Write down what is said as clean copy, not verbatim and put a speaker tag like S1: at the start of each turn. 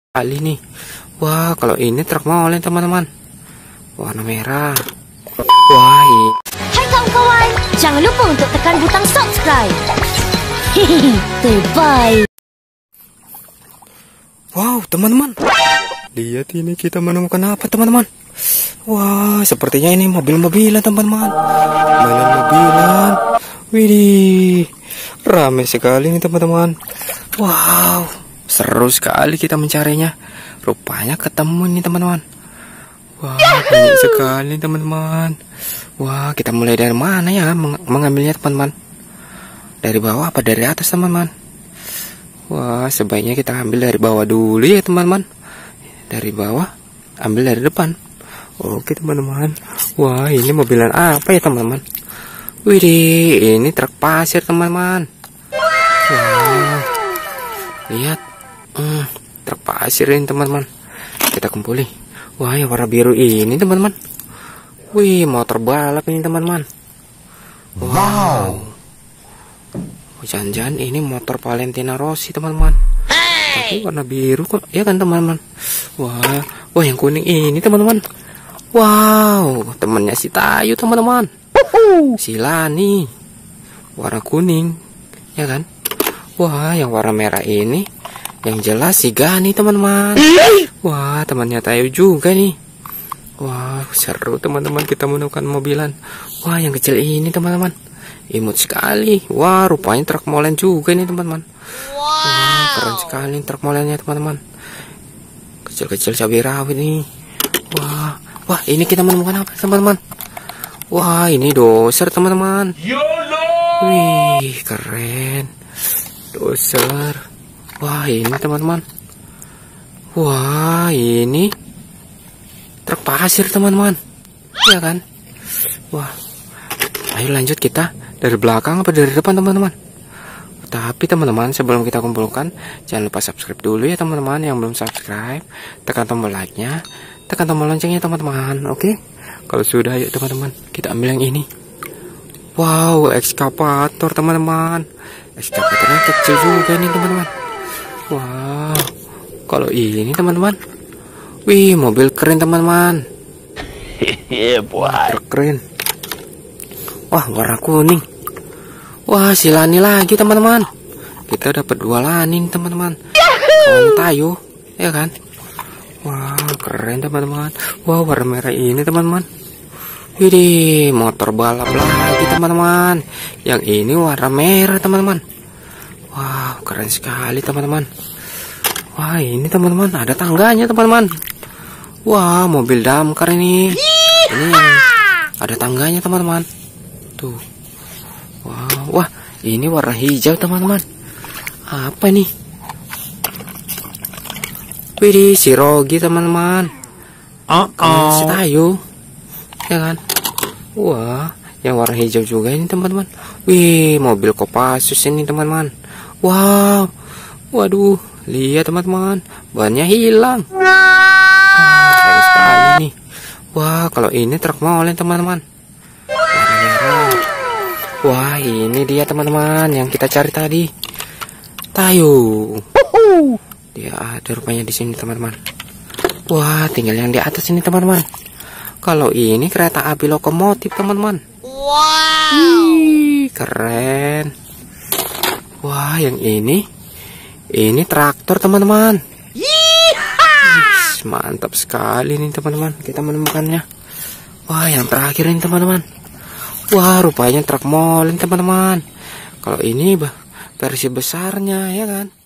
S1: kali nih. Wah, kalau ini truk molen teman-teman, warna merah. Wah,
S2: Hai kawan-kawan, jangan lupa untuk tekan butang subscribe. Hehehe, terbaik.
S1: Wow teman-teman, lihat ini, kita menemukan apa teman-teman? Wah, sepertinya ini mobil-mobilan teman-teman. Mainan mobilan. Widih, ramai sekali nih teman-teman. Wow, seru sekali kita mencarinya. Rupanya ketemu nih teman-teman. Wah, banyak sekali teman-teman. Wah, kita mulai dari mana ya mengambilnya teman-teman? Dari bawah apa dari atas teman-teman? Wah, sebaiknya kita ambil dari bawah dulu ya teman-teman. Dari bawah, ambil dari depan. Oke teman-teman. Wah, ini mobilan apa ya teman-teman? Widih, ini truk pasir teman-teman. Wah, lihat, truk pasir ini teman-teman. Kita kumpuli. Wah, yang warna biru ini teman-teman. Wih, motor balap ini teman-teman. Wow. Jangan-jangan ini motor Valentino Rossi teman-teman. Tapi warna biru kok, ya kan teman-teman? Wah, yang kuning ini teman-teman. Wow, temannya si Tayu teman-teman. Si Lani, warna kuning, ya kan? Wah, yang warna merah ini, yang jelas si Gani teman-teman. Wah, temannya Tayu juga nih. Wah, seru teman-teman, kita menemukan mobilan. Wah, yang kecil ini teman-teman, imut sekali. Wah, rupanya truk molen juga nih teman-teman. Wah, keren sekali truk molennya teman-teman. Kecil-kecil cabai rawit nih. Wah, ini kita menemukan apa teman-teman? Wah, ini doser teman-teman. Wih, keren. Doser. Wah, ini teman-teman. Wah, ini truk pasir teman-teman. Ya kan? Wah, ayo lanjut kita. Dari belakang apa dari depan teman-teman? Tapi teman-teman, sebelum kita kumpulkan, jangan lupa subscribe dulu ya teman-teman. Yang belum subscribe, tekan tombol like-nya, tekan tombol loncengnya teman-teman. Oke? Kalau sudah, yuk teman-teman, kita ambil yang ini. Wow, ekskavator teman-teman. Ekskavatornya kecil juga nih teman-teman. Wow, kalau ini teman-teman, wih, mobil keren teman-teman. Truk keren. Wah, warna kuning. Wah, si Lani lagi teman-teman. Kita dapat 2 Lani teman-teman. Kawan Tayu, ya kan? Wah, keren teman-teman. Wah, warna merah ini teman-teman. Widih, motor balap lagi teman-teman. Yang ini warna merah teman-teman. Wah, keren sekali teman-teman. Wah, ini teman-teman, ada tangganya teman-teman. Wah, mobil damkar ini. Ini yang ada tangganya teman-teman. Tuh. Wah, ini warna hijau teman-teman. Apa nih? Widih, si Rogi teman-teman. Si Tayu, ya kan? Wah, yang warna hijau juga ini teman-teman. Wih, mobil Kopassus ini teman-teman. Wow, waduh, lihat teman-teman, bannya hilang. Wah, sayang sekali nih. Wah, kalau ini truk molen teman-teman. Warna merah. Wah, ini dia teman-teman yang kita cari tadi. Tayu. Dia ada rupanya di sini teman-teman. Wah, tinggal yang di atas ini teman-teman. Kalau ini kereta api lokomotif teman-teman. Wow, keren. Wah, yang ini traktor teman-teman. Mantap sekali nih teman-teman, kita menemukannya. Wah, yang terakhir ini teman-teman. Wah, rupanya truk molen teman-teman. Kalau ini versi besarnya, ya kan?